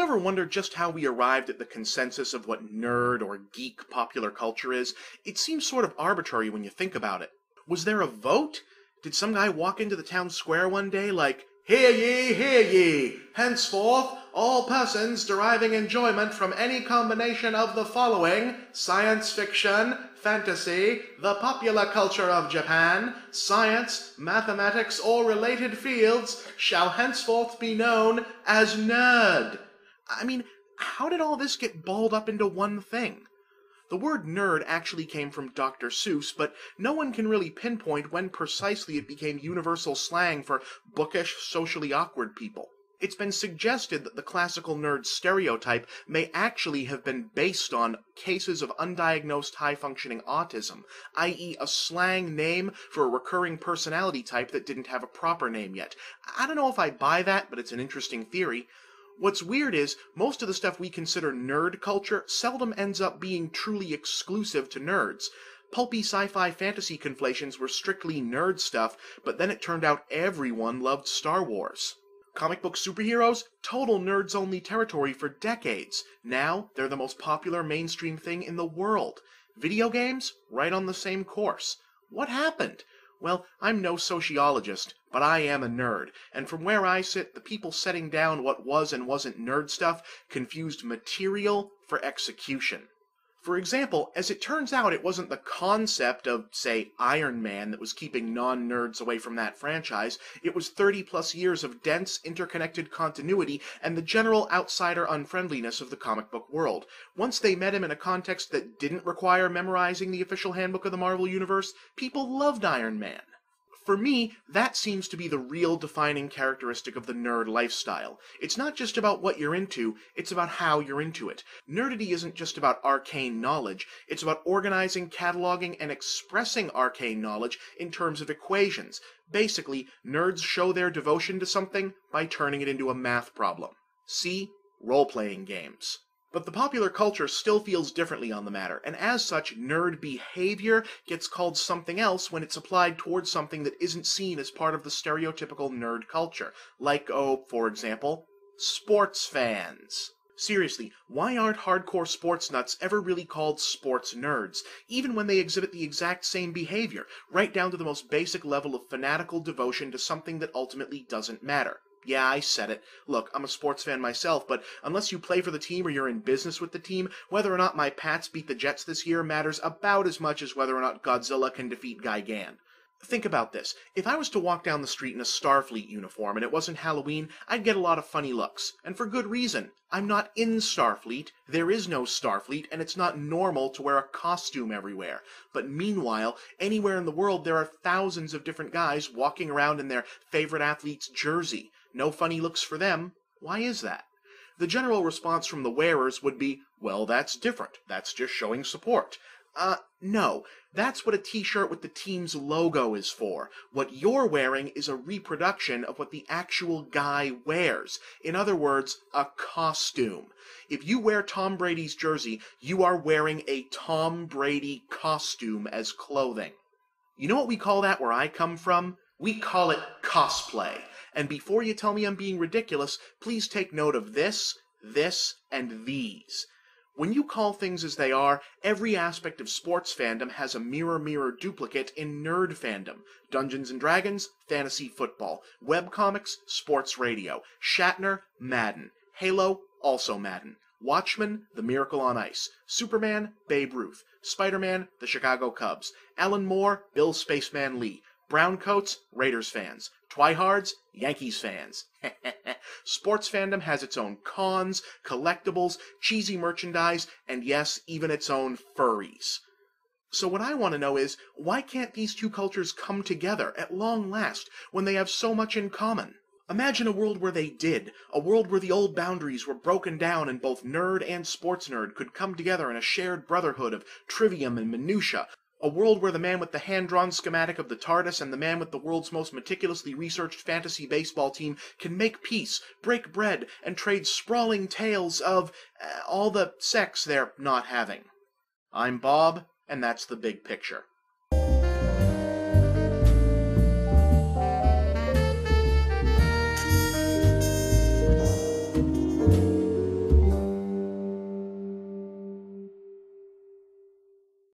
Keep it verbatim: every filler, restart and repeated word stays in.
ever wonder just how we arrived at the consensus of what nerd or geek popular culture is? It seems sort of arbitrary when you think about it. Was there a vote? Did some guy walk into the town square one day like, "Hear ye, hear ye! Henceforth, all persons deriving enjoyment from any combination of the following, science fiction, fantasy, the popular culture of Japan, science, mathematics, or related fields, shall henceforth be known as nerd." I mean, how did all this get balled up into one thing? The word nerd actually came from Doctor Seuss, but no one can really pinpoint when precisely it became universal slang for bookish, socially awkward people. It's been suggested that the classical nerd stereotype may actually have been based on cases of undiagnosed high-functioning autism, that is a slang name for a recurring personality type that didn't have a proper name yet. I don't know if I buy that, but it's an interesting theory. What's weird is, most of the stuff we consider nerd culture seldom ends up being truly exclusive to nerds. Pulpy sci-fi fantasy conflations were strictly nerd stuff, but then it turned out everyone loved Star Wars. Comic book superheroes? Total nerds-only territory for decades. Now, they're the most popular mainstream thing in the world. Video games? Right on the same course. What happened? Well, I'm no sociologist, but I am a nerd, and from where I sit, the people setting down what was and wasn't nerd stuff confused material for execution. For example, as it turns out, it wasn't the concept of, say, Iron Man that was keeping non-nerds away from that franchise. It was thirty plus years of dense, interconnected continuity and the general outsider unfriendliness of the comic book world. Once they met him in a context that didn't require memorizing the official handbook of the Marvel Universe, people loved Iron Man. For me, that seems to be the real defining characteristic of the nerd lifestyle. It's not just about what you're into, it's about how you're into it. Nerdity isn't just about arcane knowledge, it's about organizing, cataloging, and expressing arcane knowledge in terms of equations. Basically, nerds show their devotion to something by turning it into a math problem. See? Role-playing games. But the popular culture still feels differently on the matter, and as such, nerd behavior gets called something else when it's applied towards something that isn't seen as part of the stereotypical nerd culture. Like, oh, for example, sports fans. Seriously, why aren't hardcore sports nuts ever really called sports nerds, even when they exhibit the exact same behavior, right down to the most basic level of fanatical devotion to something that ultimately doesn't matter? Yeah, I said it. Look, I'm a sports fan myself, but unless you play for the team or you're in business with the team, whether or not my Pats beat the Jets this year matters about as much as whether or not Godzilla can defeat Gigan. Think about this. If I was to walk down the street in a Starfleet uniform and it wasn't Halloween, I'd get a lot of funny looks. And for good reason. I'm not in Starfleet, there is no Starfleet, and it's not normal to wear a costume everywhere. But meanwhile, anywhere in the world there are thousands of different guys walking around in their favorite athlete's jersey. No funny looks for them. Why is that? The general response from the wearers would be, well, that's different. That's just showing support. Uh, no. That's what a t-shirt with the team's logo is for. What you're wearing is a reproduction of what the actual guy wears. In other words, a costume. If you wear Tom Brady's jersey, you are wearing a Tom Brady costume as clothing. You know what we call that where I come from? We call it cosplay. And before you tell me I'm being ridiculous, please take note of this, this, and these. When you call things as they are, every aspect of sports fandom has a mirror-mirror duplicate in nerd fandom. Dungeons and Dragons, fantasy football. Webcomics, sports radio. Shatner, Madden. Halo, also Madden. Watchmen, The Miracle on Ice. Superman, Babe Ruth. Spider-Man, the Chicago Cubs. Alan Moore, Bill Spaceman Lee. Browncoats, Raiders fans. Twihards, Yankees fans. Sports fandom has its own cons, collectibles, cheesy merchandise, and yes, even its own furries. So what I want to know is, why can't these two cultures come together at long last when they have so much in common? Imagine a world where they did, a world where the old boundaries were broken down and both nerd and sports nerd could come together in a shared brotherhood of trivium and minutia. A world where the man with the hand-drawn schematic of the TARDIS and the man with the world's most meticulously researched fantasy baseball team can make peace, break bread, and trade sprawling tales of uh, all the sex they're not having. I'm Bob, and that's the big picture.